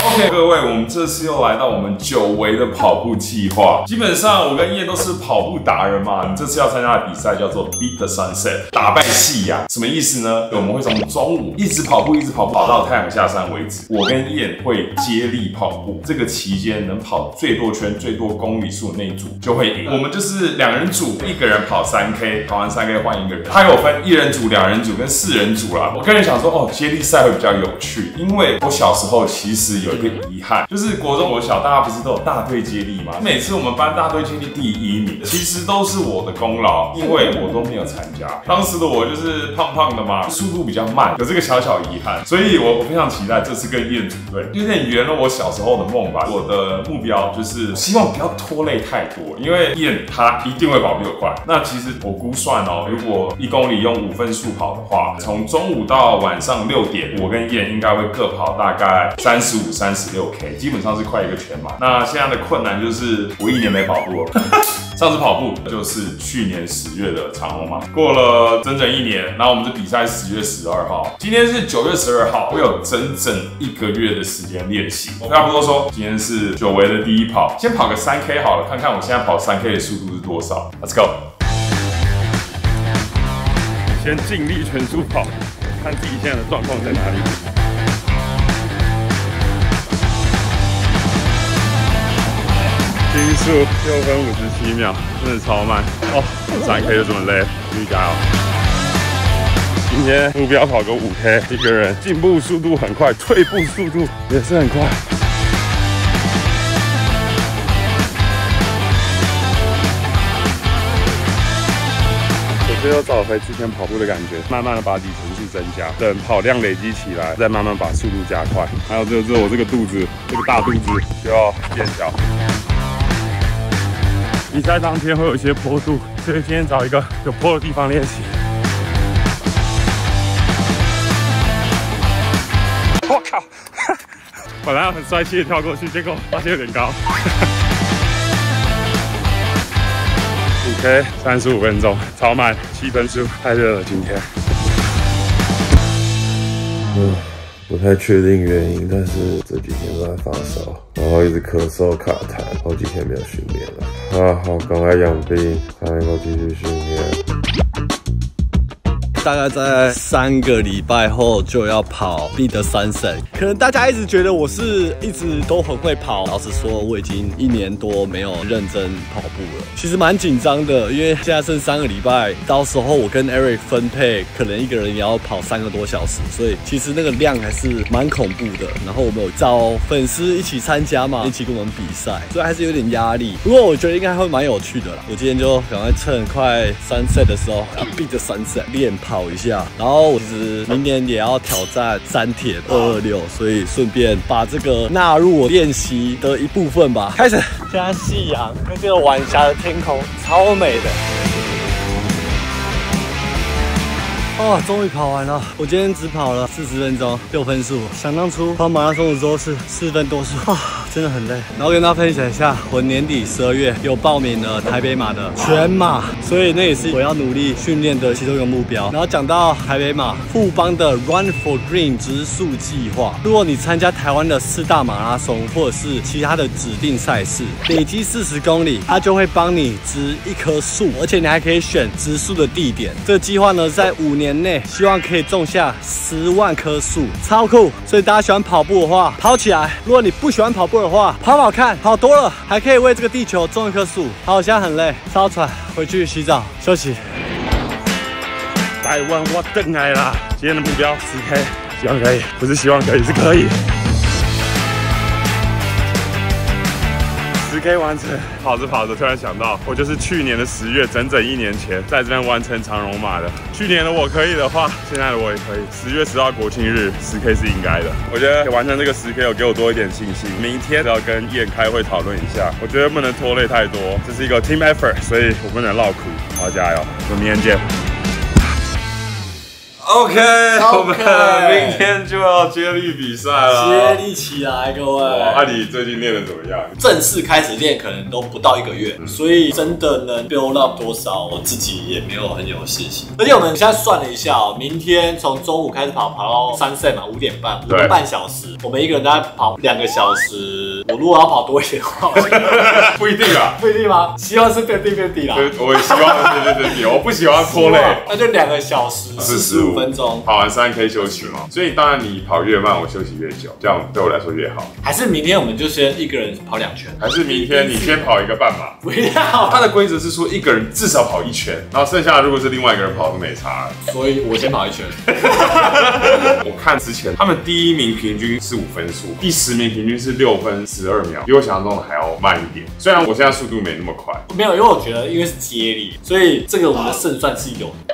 OK， 各位，我们这次又来到我们久违的跑步计划。基本上我跟叶都是跑步达人嘛，你这次要参加的比赛叫做 Beat the Sunset， 打败夕阳。什么意思呢？我们会从中午一直跑步，跑到太阳下山为止。我跟叶会接力跑步，这个期间能跑最多圈、最多公里数的那一组就会赢。我们就是2人组，一个人跑3K， 跑完3K 换一个人。它有分1人组、2人组跟4人组啦。我个人想说，哦，接力赛会比较有趣，因为我小时候其实有一个遗憾，就是国中、国小大家不是都有大队接力吗？每次我们班大队接力第1名，其实都是我的功劳，因为我都没有参加。当时的我就是胖胖的嘛，速度比较慢，有这个小小遗憾，所以我非常期待这次跟燕组队，有点圆了我小时候的梦吧。我的目标就是希望不要拖累太多，因为燕他一定会跑比我快。那其实我估算哦，如果1公里用5分速跑的话，从中午到晚上6点，我跟燕应该会各跑大概35、36K， 基本上是快一个全马。那现在的困难就是我1年没跑步了。上次跑步就是去年10月的长虹马，过了整整1年。然后我们的比赛10月12号，今天是9月12号，我有整整1个月的时间练习。我话不多说，今天是久违的第一跑，先跑个3K 好了，看看我现在跑3K 的速度是多少。Let's go！ 先尽力全速跑，看自己现在的状况在哪里。均速6分57秒，真的超慢哦！3K 就这么累，继续加油！今天目标跑个5K， 一个人进步速度很快，退步速度也是很快。我又找回之前跑步的感觉，慢慢的把里程数增加，等跑量累积起来，再慢慢把速度加快。还有就是我这个肚子，这个大肚子就要变小。比赛当天会有一些坡度，所以今天找一个有坡的地方练习。我靠！本来很帅气的跳过去，结果发现有点高。5K 35分钟，超慢，7分速，太热了今天。 不太确定原因，但是这几天都在发烧，然后一直咳嗽卡痰，好几天没有训练了。好，赶快养病，才能够继续训练。 大概在3个礼拜后就要跑Beat the Sunset，可能大家一直觉得我是一直都很会跑，老实说我已经1年多没有认真跑步了，其实蛮紧张的，因为现在剩3个礼拜，到时候我跟 Eric 分配，可能一个人也要跑3个多小时，所以其实那个量还是蛮恐怖的。然后我们有找粉丝一起参加嘛，一起跟我们比赛，所以还是有点压力。不过我觉得应该会蛮有趣的啦。我今天就赶快趁快Sunset的时候，Beat the Sunset 练跑一下，然后我其实明年也要挑战3铁226，所以顺便把这个纳入我练习的一部分吧。开始，现在夕阳跟这个晚霞的天空超美的。哦，终于跑完了！我今天只跑了40分钟，6分速。想当初跑马拉松的时候是4分多速，真的很累。然后跟大家分享一下，我年底12月有报名了台北马的全马，所以那也是我要努力训练的其中一个目标。然后讲到台北马，富邦的 Run for Green 植树计划，如果你参加台湾的4大马拉松或者是其他的指定赛事，累积40公里，它就会帮你植1棵树，而且你还可以选植树的地点。这个计划呢，在5年内希望可以种下10万棵树，超酷！所以大家喜欢跑步的话，跑起来；如果你不喜欢跑步的话，跑跑看，跑多了还可以为这个地球种1棵树。好，我现在很累，超喘，回去洗澡休息。 台湾我回来啦！今天的目标10K，希望可以，不是希望可以，是可以。10K 完成，跑着跑着突然想到，我就是去年的10月，整整1年前在这边完成长荣马的。去年的我可以的话，现在的我也可以。10月10号国庆日，10K 是应该的。我觉得完成这个10K，有给我多一点信心。明天要跟燕开会讨论一下，我觉得不能拖累太多，这是一个 team effort， 所以我不能落苦，好好加油，我们明天见。 OK， 我们明天就要接力比赛了， 接力起来，各位！ 哇，阿里最近练的怎么样？ 正式开始练可能都不到1个月，所以真的能 build up 多少，我自己也没有很有信心。而且我们现在算了一下哦，明天从中午开始跑到sunset嘛，5点半，5个半小时，我们一个人大概跑2个小时。我如果要跑多一点的话， 不一定啊， 不一定吗？希望是变低啦。 我也希望对，我不喜欢拖累。 那就2个小时45分钟， 跑完3K 休息嘛。所以当然你跑越慢，我休息越久，这样对我来说越好。 还是明天我们就先一个人跑2圈？ 还是明天你先跑1个半马？ 不要， 它的规则是说一个人至少跑1圈，然后剩下的如果是另外一个人跑就没差了。 所以我先跑1圈。 我看之前他们第1名平均是5分数，第10名平均是6分12秒，比我想象中的还要慢一点。虽然我现在速度没那么快， 没有，因为我觉得因为是接力，所以这个我们的胜算是有的。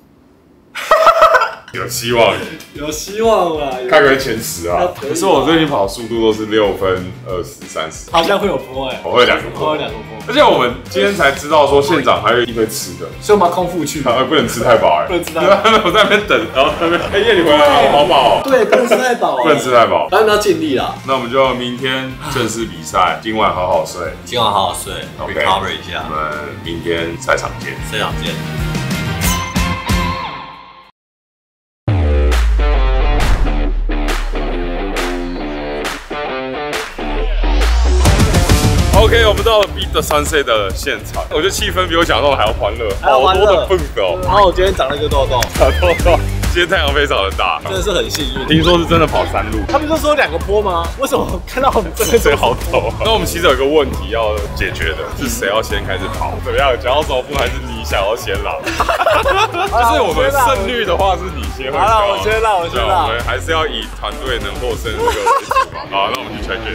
有希望， 有希望啦， 看个前10啊！可是我最近跑速度都是6分20、30， 好像会有坡哎， 我会有2个坡，而且我们今天才知道说县长还有一堆吃的， 所以我们要空腹去， 不能吃太饱哎， 不能吃太饱。 我在那边等，然后那边哎叶你回来了，好饱， 对，不能吃太饱， 不能吃太饱， 但是要尽力啦。 那我们就明天正式比赛，今晚好好睡 recover 一下， 我们明天赛场见。OK， 我们到了 Beat the Sunset 的现场，我觉得气氛比我想象中还要欢乐，好多的蹦哦。 然后我今天长了一个痘痘， 今天太阳非常的大， 真的是很幸运。 听说是真的跑3路， 他们就说2个坡吗？为什么看到我们这个好陡？那我们其实有一个问题要解决的，是谁要先开始跑？怎么样？讲到首步还是你想要先啦？就是我们胜率的话是你先会。 好了，我先啦。 我们还是要以团队能获胜这个为主嘛。好，那我们去 check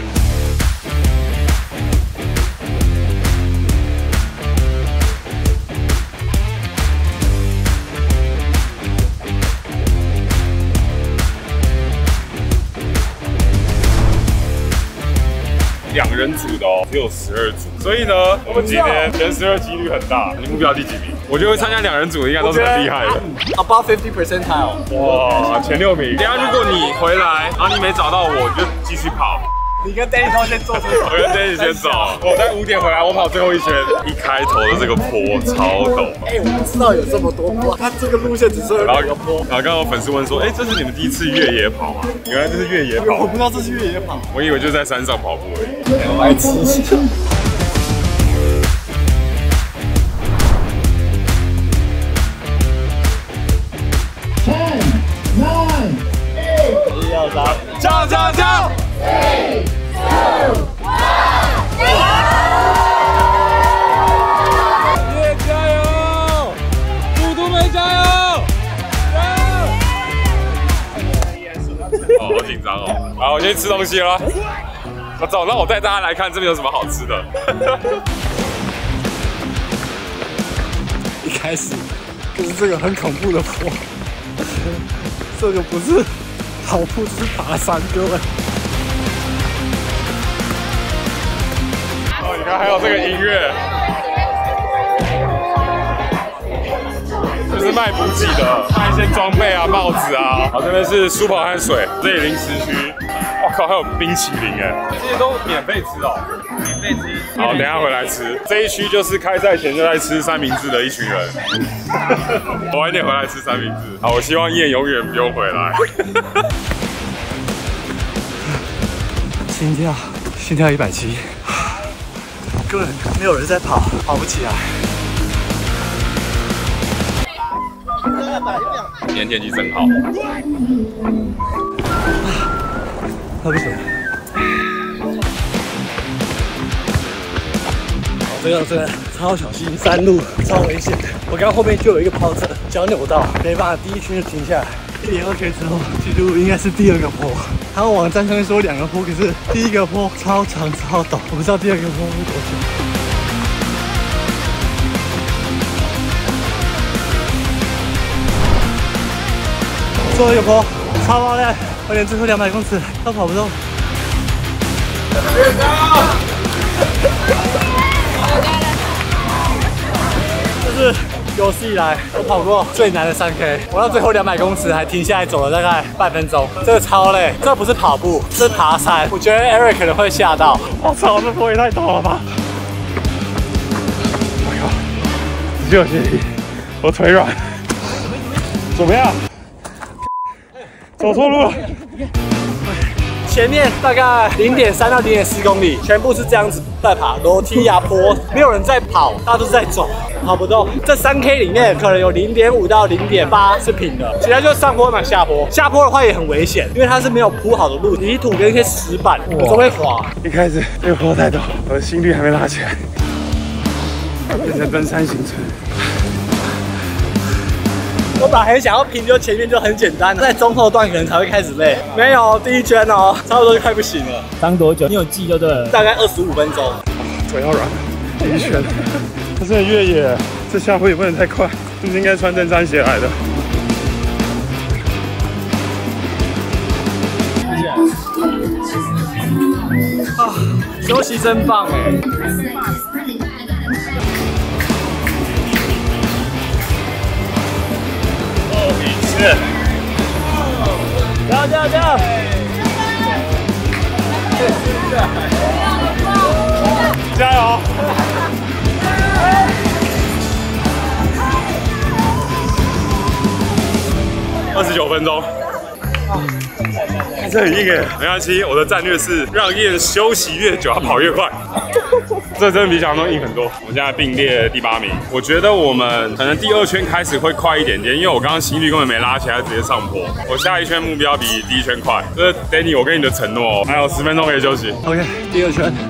in。2人组的哦，只有12组，所以呢，我们今天前12几率很大。你目标第几名？我觉得会参加2人组的应该都是很厉害的。 Above 50 percentile。 哇，前6名。等下如果你回来，然后你没找到我，你就继续跑。 你跟 Danny 都先做出来， 我跟 Danny 先走。我在5点回来，我跑最后1圈，一开头的这个坡超陡。 我不知道有这么多坡，它这个路线只是有2个坡。 然后刚刚有粉丝问说，这是你们第1次越野跑吗？原来这是越野跑。 我不知道这是越野跑， 我以为就在山上跑步而已。 我来吃。10, 9, 8, 要杀！叫！ 3, 2, 1，叶加油！嘟嘟妹加油！ 好紧张哦！好，我先吃东西了。走，让我带大家来看这边有什么好吃的。 一开始就是这个很恐怖的坡，这个不是跑步，这是爬山，各位。 你看，还有这个音乐，就是卖补给的，卖一些装备啊、帽子啊。好，这边是舒跑和水，这里零食区。我靠，还有冰淇淋哎，这些都免费吃哦，免费吃。好，等一下回来吃。这一区就是开赛前就在吃三明治的一群人。我晚一点回来吃三明治。好，我希望燕永远不用回来。 心跳170。根本没有人在跑，跑不起来。 今天天气真好。 跑不起来。这个超小心，山路超危险。我刚后面就有一个跑者脚扭到，没办法，第1圈就停下来。1点2圈之后，记录应该是第2个坡。他们网站上面说2个坡，可是第1个坡超长超陡，我不知道第2个坡是多久。最后一个坡，超爆累，我连最后200公尺都跑不动。这是有史以来我跑过最难的3K， 我到最后200公尺还停下来走了大概半分钟，这个超累，这不是跑步，这是爬山。我觉得 Eric 可能会吓到。我操，这坡也太陡了吧！我靠，只有些力，我腿软。怎么样？走错路了。前面大概0.3到0.4公里，全部是这样子在爬，楼梯呀坡，没有人在跑，大家都是在走，跑不动。这3K 里面可能有0.5到0.8是平的，其他就是上坡嘛下坡。下坡的话也很危险，因为它是没有铺好的路，泥土跟一些石板，有时候会滑。 一开始这个坡太陡，我的心率还没拉起来，变成登山行程。 我本来很想要拼，就前面就很简单，在中后段可能才会开始累。没有第一圈哦，差不多就快不行了。 当多久？你有记就对了。 大概25分钟。 腿要软，第一圈。它是越野，这下坡也不能太快，这是应该穿登山鞋来的。 啊，休息真棒哎！加油！ 加油！29分钟。这很硬耶，没关系，我的战略是让燕休息越久，他跑越快。这真的比想象中硬很多。我们现在并列第8名，我觉得我们可能第2圈开始会快一点点，因为我刚刚心率根本没拉起来，直接上坡。我下一圈目标比第1圈快，这是 Danny 我跟你的承诺哦。还有10分钟可以休息。 OK， 第2圈。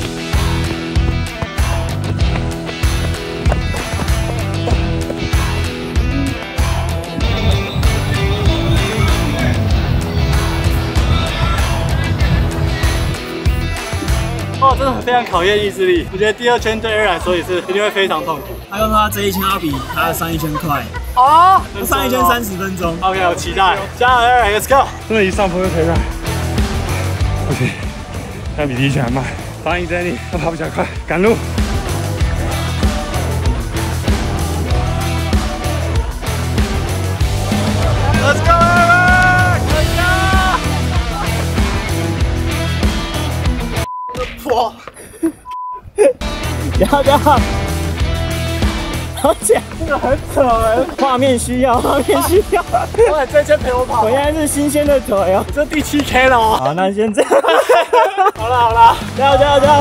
哦，真的非常考验意志力。我觉得第2圈对 Eric 来说也是一定会非常痛苦。 他用他这一圈要比他的上一圈快。 哦， 上一圈30分钟。 OK， 我期待。加油 Eric，Let's go！ 真的，一上坡就腿软。OK， 但比第1圈还慢。欢迎 Danny， 他跑比较快，赶路。 Let's go Eric！ 破！ 不要！好讲，这个很扯哎，画面需要。 我这圈陪我跑。 我现在是新鲜的腿哦， 这第7K 了哦。 好，那先这样。 好了， 加油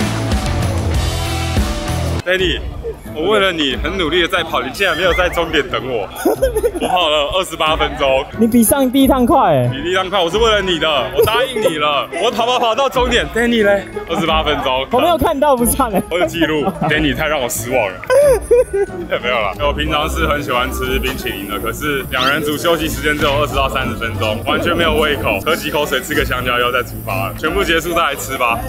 ！Danny， 我为了你很努力的在跑，你竟然没有在终点等我。我跑了28分钟， 你比上第一趟快哎！ 比第一趟快，我是为了你的，我答应你了。我跑到终点 ，Danny 嘞，28分钟， 我没有看到，不算哎。 我有记录，Danny 太让我失望了。没有啦，我平常是很喜欢吃冰淇淋的，可是2人组休息时间只有20到30分钟，完全没有胃口，喝几口水，吃个香蕉又再出发了，全部结束再来吃吧。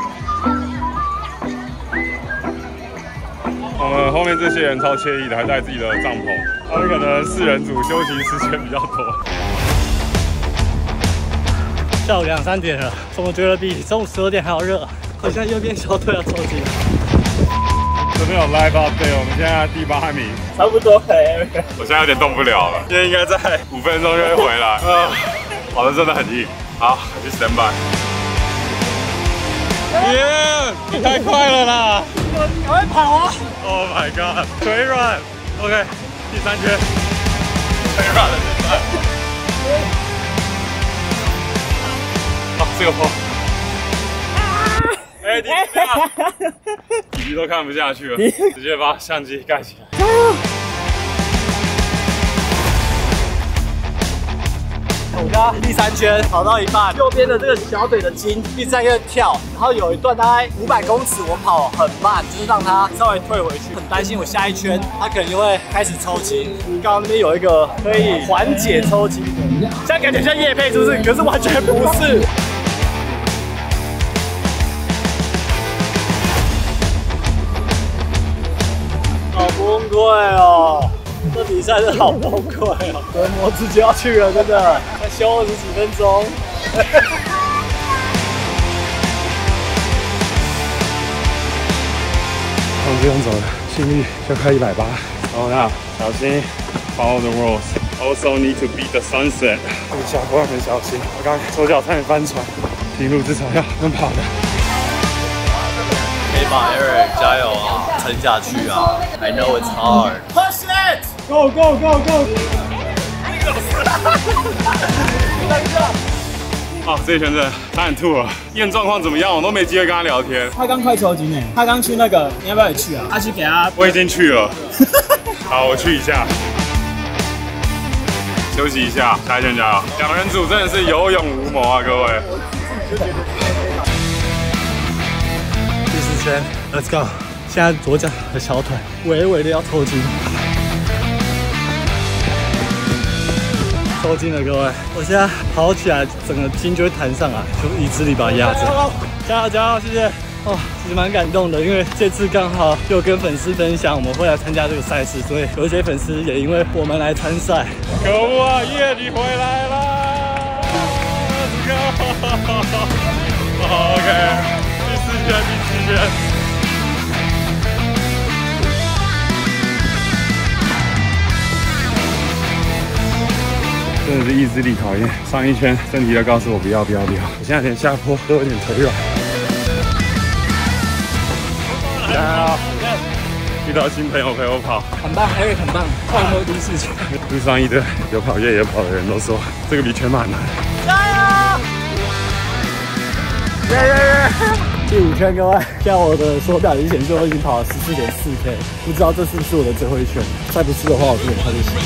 我们后面这些人超惬意的，还带自己的帐篷。他们可能4人组休息时间比较多。 下午2、3点了，怎么觉得比中午12点还要热？好像右边小腿要抽筋了。 这边有 live update， 我们现在第8名， 差不多哎。 我现在有点动不了了，现在应该在5分钟就会回来。跑得真的很硬，好，去 stand by。耶，你太快了啦！ 你赶快跑啊 ！Oh my god， 腿软。OK， 第3圈，腿软了，现在。好，这个坡。哎，弟弟都看不下去了，直接把相机盖起来。加油！ 我刚刚第3圈跑到一半，右边的这个小腿的筋一直在那跳，然后有一段大概500公尺，我跑很慢，就是让它稍微退回去。很担心我下一圈它可能就会开始抽筋。刚刚那边有一个可以缓解抽筋的，现在感觉像业配是不是？可是完全不是。好崩溃哦！这比赛是好崩溃哦，折磨自己要去了，真的，再休20几分钟。 我们不用走了，心率就快180， Oh no， 小心 ，follow the rules. Also need to beat the sunset. 这个下坡要很小心，我刚手脚差点翻船，平路至少要能跑的。 可以吧 ，Eric， 加油啊，撑下去啊 ！I know it's hard. Push it! Go go go go！ 啊，这一圈真的差点吐了。验状况怎么样？我都没机会跟他聊天。 他刚快抽筋诶，他刚去那个，你要不要也去啊？他去给他， 我已经去了。好，我去一下。休息一下，下一圈加油！两人组真的是有勇无谋啊，各位。 第4圈 ，Let's go！ 现在左脚的小腿微微的要抽筋，抽筋了，各位！我现在跑起来，整个筋就会弹上来，就意志力把它压着。加油加油，谢谢！哦，其实蛮感动的，因为这次刚好又跟粉丝分享我们会来参加这个赛事，所以有一些粉丝也因为我们来参赛。 可恶啊，叶你回来啦 ！Let's go！OK， 第4圈。真的是意志力考验。上一圈身体都告诉我不要，我现在连下坡都有点腿软。加油！遇到新朋友陪我跑， 很棒 ，Eric 很棒，换回第4圈。 路上一堆有跑越野跑的人都说，这个比全马难。 加油！耶！第5圈，各位，现在我的手表已经显示我已经跑了14.4K， 不知道这是不是我的最后一圈。再不是的话，我这点快就行。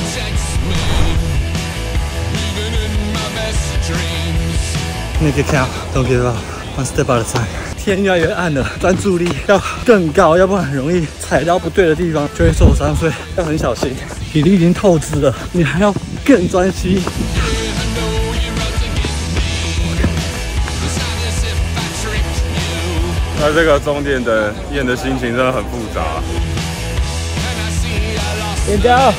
Make it count, don't give up, one step at a time. 天越来越暗了，专注力要更高，要不然很容易踩到不对的地方就会受伤，所以要很小心。体力已经透支了，你还要更专心。 那这个终点的验的心情真的很复杂。 点加油！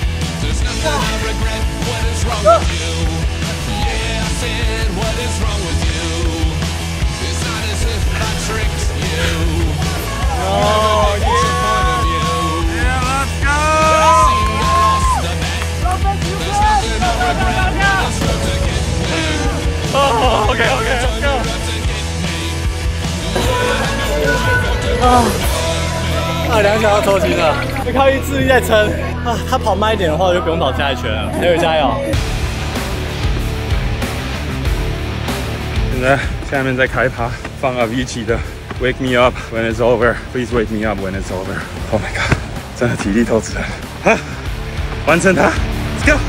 2小要抽筋了，就靠意志力在撑啊！他跑慢一点的话，我就不用跑下一圈了。Eric加油！ 现在下面在开趴，放Avicii的 Wake Me Up When It's Over， Please Wake Me Up When It's Over。Oh my god， 真的体力透支了啊！完成它 ，Let's go！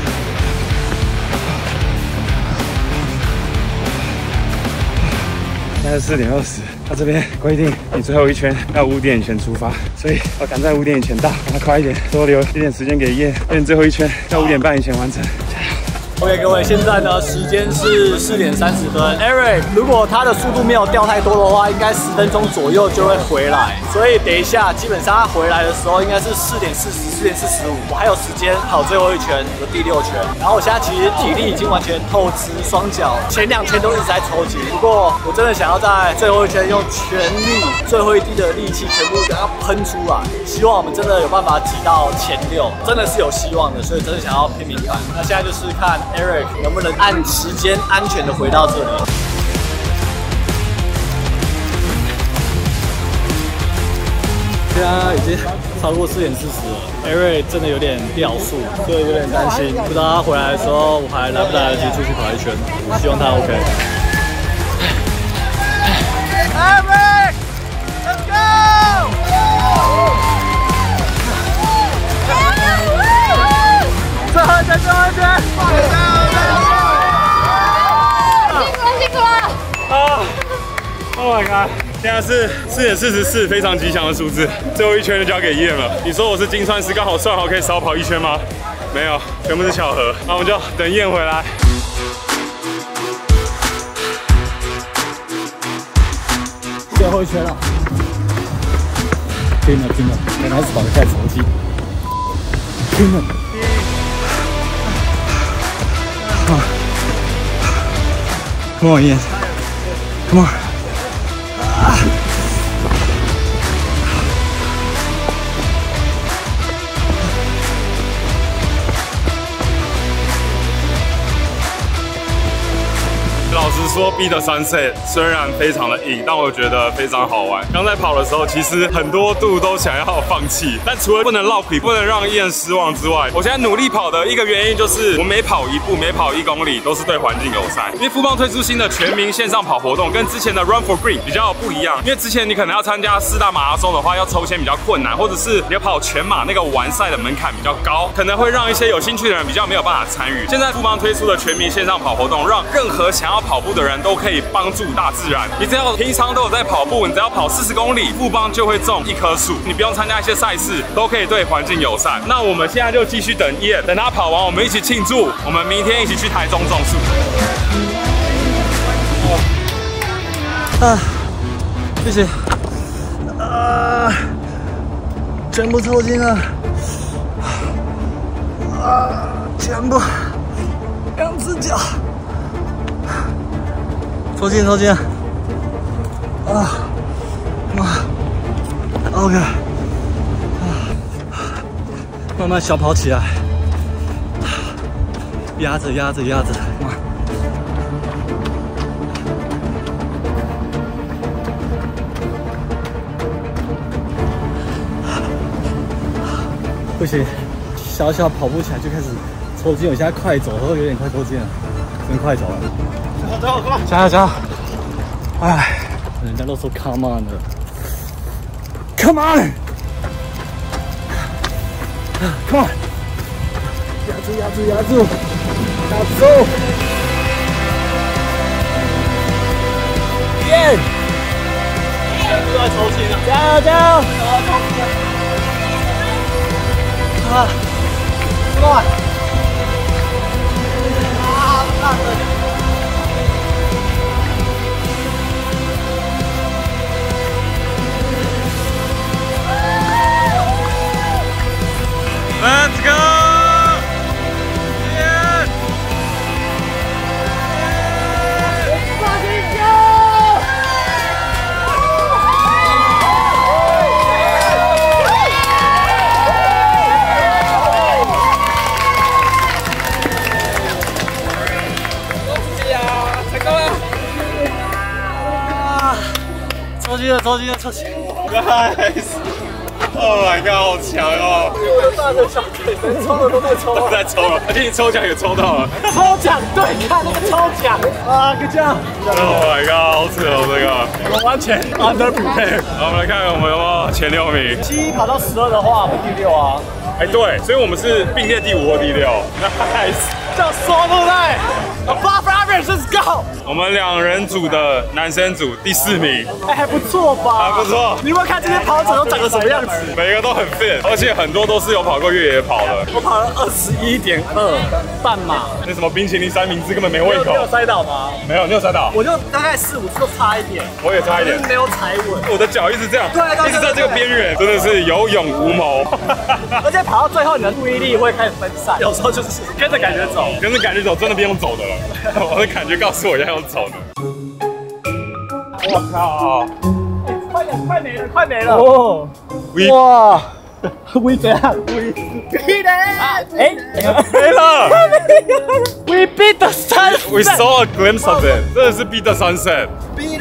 现在4点20，他这边规定你最后一圈要5点以前出发，所以要赶在5点以前到，赶快快一点，多留一点时间给叶最后一圈要5点半以前完成。 OK， 各位，现在呢时间是4点30分。Eric， 如果他的速度没有掉太多的话，应该10分钟左右就会回来。所以等一下，基本上他回来的时候应该是4点40、4点45，我还有时间跑最后一圈和第6圈。然后我现在其实体力已经完全透支，双脚前2圈都一直在抽筋。不过我真的想要在最后一圈用全力、最后一滴的力气全部给它喷出来。希望我们真的有办法挤到前6，真的是有希望的，所以真的想要拼命看。那现在就是看 Eric 能不能按时间安全的回到这里。现在已经超过4点40了 ，Eric 真的有点掉速，所以有点担心，不知道他回来的时候我还来不来得及出去跑一圈。我希望他 OK。Eric， let's go！ 最后一圈，最后一圈！辛苦了！啊 ！Oh my god！ 现在是4点44，非常吉祥的数字。最后一圈就交给叶了。你说我是金川师，刚好算好可以少跑1圈吗？没有，全部是巧合。那我们就等燕回来。 最后一圈了，拼了，刚开始跑得太熟悉，拼了。 Come on, Ian. Come on. 说 Beat the Sunset 虽然非常的硬，但我觉得非常好玩。刚在跑的时候，其实很多度都想要放弃，但除了不能落皮，不能让Ian失望之外，我现在努力跑的一个原因就是，我每跑一步，每跑1公里都是对环境友善。因为富邦推出新的全民线上跑活动，跟之前的 Run for Green 比较不一样。因为之前你可能要参加4大马拉松的话，要抽签比较困难，或者是你要跑全马那个完赛的门槛比较高，可能会让一些有兴趣的人比较没有办法参与。现在富邦推出的全民线上跑活动，让任何想要跑步的人都可以帮助大自然。你只要平常都有在跑步，你只要跑40公里，富邦就会种1棵树。你不用参加一些赛事，都可以对环境友善。那我们现在就继续等Ian，等他跑完，我们一起庆祝。我们明天一起去台中种树。 谢谢。全部抽筋了。全部，2只脚。抽筋了。OK。慢慢小跑起来。压着。不行，小跑步起来就开始抽筋，我现在快走都有点快抽筋了，真快走了。加油！哎，人家都说 come on 的 ，come on， come on， 压住！耶！全部都在抽筋了，加油！come on！ Let's go！ 抽筋了 ！Oh my god， 好强哦！ 我有大的小腿，能抽的都在抽， 都在抽了，而且你抽奖也抽到了。 抽奖，对，看那个抽奖啊，good job！ Oh my god， 好扯哦，这个我们完全 under prepare。 好，我们来看看我们有没有前6名。 7跑到12的话，我们第6啊。 哎，对，所以我们是并列第5或第6。Nice， 这样说对不对 ？Above average，let's go！ 我们2人组的男生组第4名， 哎，还不错吧？ 还不错。 你有没有看这些跑者都长得什么样子？ 每个都很 fit， 而且很多都是有跑过越野跑的。 我跑了21.2半马。 那什么冰淇淋3明治根本没胃口。 你有塞到吗？ 没有，你有塞到？ 我就大概4、5次都差一点。 我也差一点， 没有踩稳。 我的脚一直这样， 对， 一直在这个边缘，真的是有勇无谋。 而且跑到最后，你的注意力会开始分散，有时候就是跟着感觉走， 真的不用走的了，我的感觉告诉我要用走的。我靠！ 快没了！哦，哇！We 怎样 ？We beat it！ 没了 ！We beat the sunset！ We saw a glimpse of it， 真的是 beat the sunset。Beat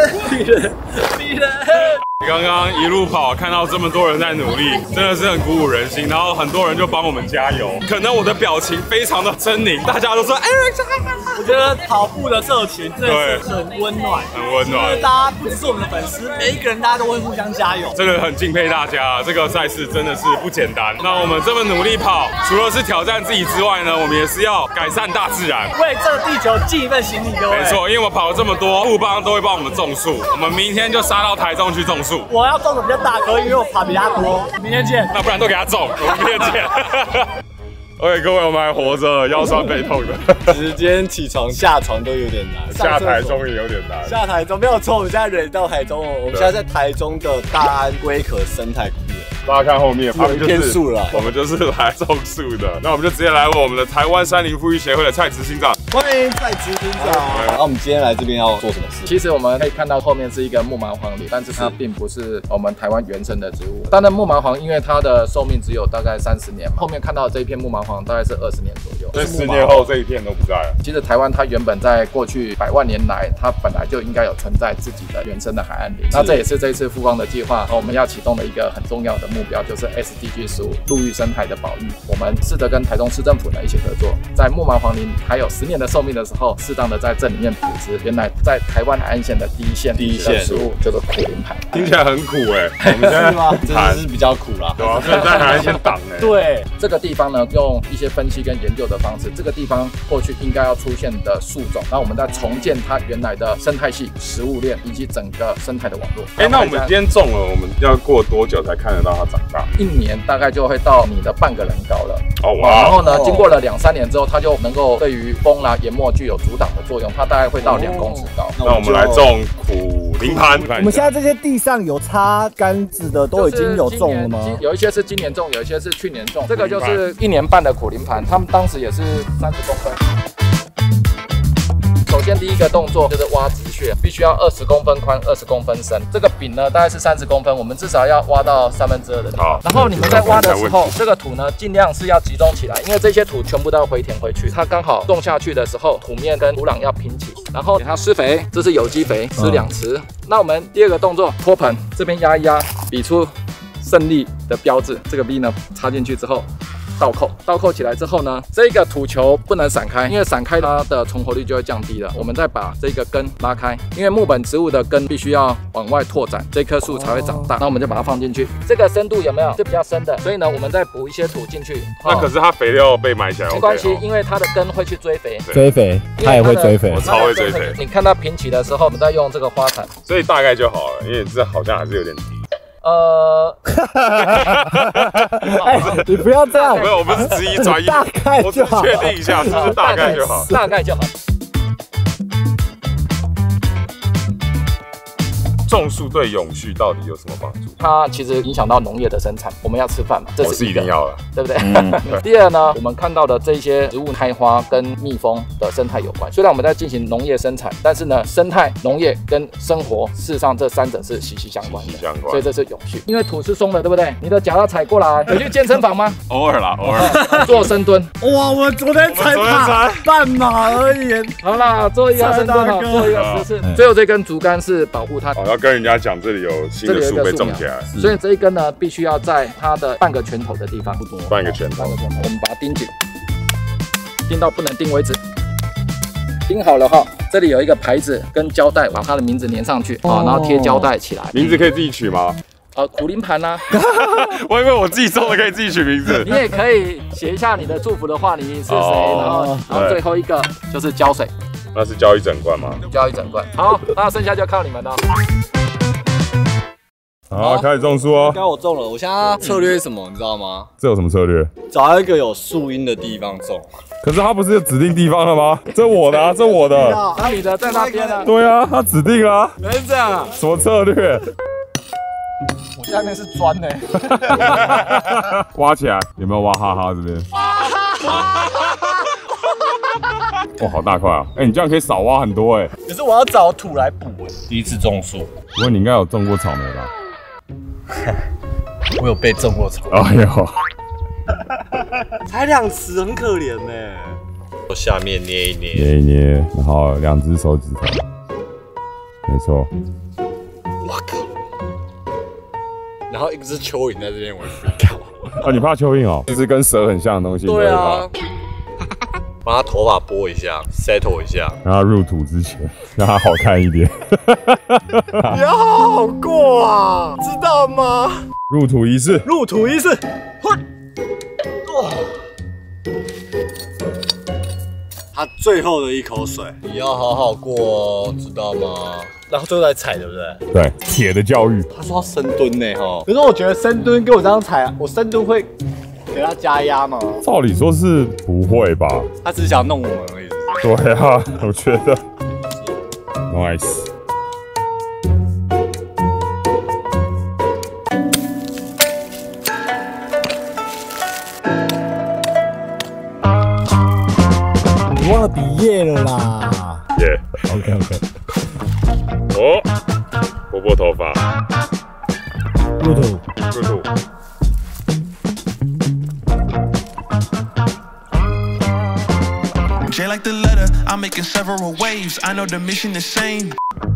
it！ 刚刚一路跑，看到这么多人在努力，真的是很鼓舞人心。然后很多人就帮我们加油，可能我的表情非常的狰狞，大家都说 Eric 加油。 我觉得跑步的社群真的是很温暖，就是大家不只是我们的粉丝，每一个人大家都会互相加油， 真的很敬佩大家。这个赛事真的是不简单。那我们这么努力跑，除了是挑战自己之外呢，我们也是要改善大自然， 为这个地球尽一份心力。各位， 没错，因为我们跑了这么多，富邦都会帮我们种树，我们明天就杀到台中去种树。 我要种的比较大棵，因为我爬比他多。明天见。 那不然都给他种，我们明天见。OK， 各位，我们还活着，腰酸背痛的。 其实今天起床下床都有点难， 下台中也有点难。 下台中没有错，我们现在人到台中哦，我们现在在台中的大安龟壳生态公园。 大家看后面，他们就有一片是树了我们就是来种树的。那我们就直接来问我们的台湾山林富裕协会的蔡执行长。 欢迎蔡执行长。那我们今天来这边要做什么事？ 其实我们可以看到后面是一个木麻黄林，但是它并不是我们台湾原生的植物。当然，木麻黄因为它的寿命只有大概30年嘛，后面看到的这一片木麻黄大概是20年左右。 所以10年后这一片都不在了。 其实台湾它原本在过去100万年来，它本来就应该有存在自己的原生的海岸林。那这也是这一次复方的计划，我们要启动的一个很重要的目标，就是 SDG 15陆域生态的保育。我们试着跟台中市政府呢一起合作，在木麻黄林还有10年的寿命的时候，适当的在这里面培植原来在台湾海岸线的第一线的食物，叫做苦苓盘。 听起来很苦哎，我们现在是吗？真的是比较苦啦。 对吧？所以在海岸线挡哎。 对， 这个地方呢，用一些分析跟研究的方式，这个地方过去应该要出现的树种，然后我们再重建它原来的生态系、食物链以及整个生态的网络。 那我们今天种了，我们要过多久才看得到它长大 ？1年大概就会到你的半个人高了。 哦哇！ 然后呢，经过了2、3年之后，它就能够对于风啦、淹没具有阻挡的作用，它大概会到2公尺高。 那我们来种苦苓盘。 我们现在这些地上有插杆子的都已经有种了吗？ 有一些是今年种，有一些是去年种。这个就是1年半的苦苓盘，他们当时也是30公分。首先第一个动作就是挖植穴，必须要20公分宽、20公分深。这个柄呢大概是30公分，我们至少要挖到2/3的。好，然后你们在挖的时候，这个土呢尽量是要集中起来，因为这些土全部都要回填回去。它刚好种下去的时候，土面跟土壤要平起，然后给它施肥，这是有机肥，施2匙。那我们第二个动作，托盆，这边压一压，比出胜利的标志。这个 V 呢插进去之后。倒扣起来之后呢，这个土球不能散开，因为散开它的存活率就会降低了。我们再把这个根拉开，因为木本植物的根必须要往外拓展，这棵树才会长大。那我们就把它放进去，这个深度有没有是比较深的？所以呢，我们再补一些土进去。 那可是它肥料被埋起来， 没关系，因为它的根会去追肥。 追肥，它也会追肥。 我超会追肥。 你看它平起的时候，我们再用这个花铲， 所以大概就好了，因为这好像还是有点低。 你不要这样。 没有，我不是质疑专业， 大概就好。 我只确定一下，是不是大概就好？ 大概就好。 种树对永续到底有什么帮助？ 它其实影响到农业的生产，我们要吃饭嘛，这是一定要了， 对不对？第二呢，我们看到的这些植物开花跟蜜蜂的生态有关。虽然我们在进行农业生产，但是呢，生态、农业跟生活，事实上这3者是息息相关的，所以这是永续。因为土是松的，对不对？你的脚要踩过来。有去健身房吗？ 偶尔啦，偶尔做深蹲。 哇，我昨天才跑半马而已。 好啦，做一个深蹲好，做一个10次。最后这根竹竿是保护它。 要跟人家讲这里有新的树被种起来， 所以这一根呢，必须要在它的半个拳头的地方，不多， 半个拳头， 我们把它钉紧，钉到不能钉为止。钉好了哈，这里有一个牌子跟胶带，把它的名字粘上去啊，然后贴胶带起来。 名字可以自己取吗？ 苦苓盘啊， 我以为我自己种的可以自己取名字。 你也可以写一下你的祝福的话，你是谁，然后最后一个就是浇水。 那是浇1整罐吗？ 浇1整罐。好，那剩下就靠你们了。 好，开始种树哦。 刚刚我种了，我现在策略是什么，你知道吗？ 这有什么策略？ 找一个有树荫的地方种。 可是它不是有指定地方了吗？这我的啊，这我的。 那你的在那边呢？ 对啊，它指定啊。 原来是这样啊？ 什么策略？ 我下面是砖呢。 挖起来，有没有挖哈哈这边？哇，好大块啊！你这样可以少挖很多哎。 可是我要找土来补哎。 第一次种树， 不过你应该有种过草莓吧？ 我有被种过草莓。 哎呦， 才2匙，很可怜呢。 我下面捏一捏， 捏一捏，然后2只手指头，没错。 我靠！然后一只蚯蚓在这边，我靠！ 哦，你怕蚯蚓哦？就是跟蛇很像的东西。 对啊。 帮他头发拨一下 ，settle 一下， 让他入土之前，让他好看一点。 你要好好过啊，知道吗？ 入土仪式， 入土仪式，他最后的一口水，你要好好过哦，知道吗？然后最后再踩，对不对？ 对，铁的教育。 他说要深蹲呢，哈。可是我觉得深蹲跟我这样踩，我深蹲会给他加压吗？ 照理说是不会吧？ 他只是想弄我们而已。 对啊，我觉得 nice。 业了啦。 耶。 OK。 哦，拨头发。 入土。 J like the letter, I'm making several waves. I know the mission the same.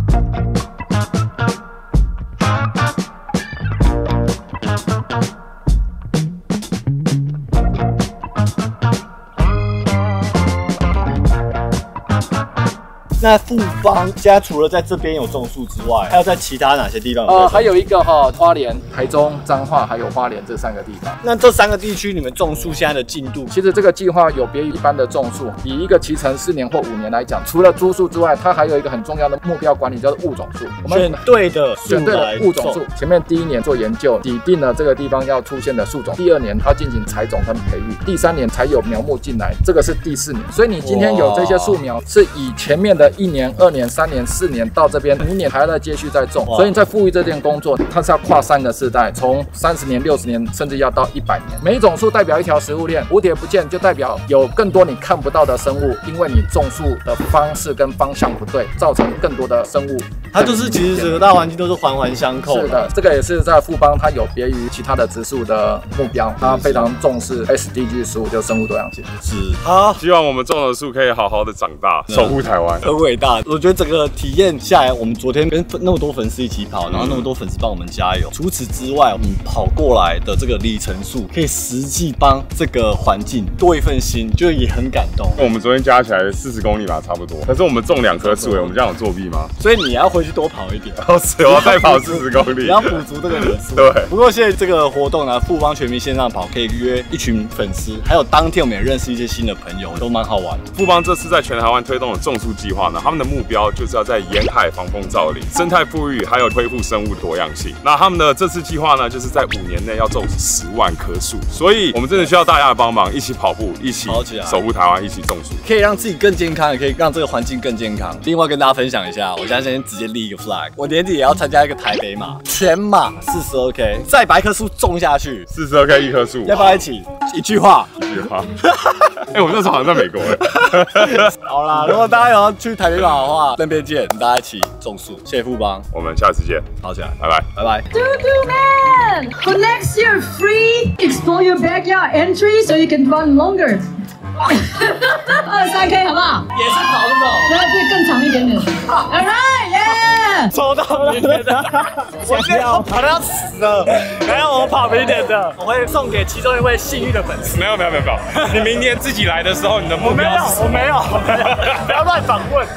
那富邦现在除了在这边有种树之外，还有在其他哪些地方有？ 还有一个花莲、台中、彰化还有花莲这3个地方。 那这3个地区你们种树现在的进度？ 其实这个计划有别于一般的种树，以一个期程4年或5年来讲，除了株树之外，它还有一个很重要的目标管理，叫做物种树。 我们选对的物种树。前面第1年做研究，拟定了这个地方要出现的树种；第2年要进行采种跟培育；第3年才有苗木进来，这个是第4年。所以你今天有这些树苗，是以前面的1年、2年、3年、4年到这边5年还在继续在种，所以你在富裕这件工作，它是要跨3个世代，从30年、60年，甚至要到100年。每一种树代表一条食物链，蝴蝶不见就代表有更多你看不到的生物，因为你种树的方式跟方向不对，造成更多的生物。 它就是其实整个大环境都是环环相扣的。 是的，这个也是在富邦它有别于其他的植树的目标，它非常重视 SDG 15，就生物多样性。 是好， 希望我们种的树可以好好的长大，守护台湾。 很伟大。我觉得整个体验下来，我们昨天跟那么多粉丝一起跑，然后那么多粉丝帮我们加油。除此之外，我们跑过来的这个里程数，可以实际帮这个环境多一份心，就也很感动。 我们昨天加起来40公里吧，差不多。可是我们种2棵树，我们这样有作弊吗？ 所以你要回去多跑一点。 我要再跑40公里， 你要补足这个人数。 对。 不过现在这个活动呢，富邦全民线上跑可以约一群粉丝，还有当天我们也认识一些新的朋友，都蛮好玩的。 富邦这次在全台湾推动的种树计划呢，他们的目标就是要在沿海防风造林、生态富裕，还有恢复生物多样性。那他们的这次计划呢，就是在5年内要种10万棵树，所以我们真的需要大家的帮忙，一起跑步，一起守护台湾，一起种树， 可以让自己更健康，也可以让这个环境更健康。另外跟大家分享一下，我现在先直接立一个 flag， 我年底也要参加一个台北马，全马42K， 再把一棵树种下去 ，42K 一棵树， 要不要一起？一句话。 我们那时候好像在美国哎。 好啦，如果大家有要去台北马的话，那边见，大家一起种树。谢谢富邦， 我们下次见， 跑起来， 拜拜， 拜拜。 Man, for next year, free explore your backyard entry so you can run longer. 23K 好不好？ 也是跑这种， 那这更长一点点。All right, yeah. 抽到明天的，我今天跑得要死了。没有，我跑明天的，我会送给其中一位幸运的粉丝。 没有，你明年自己来的时候，你的目标是什么？ 我没有，不要乱访问。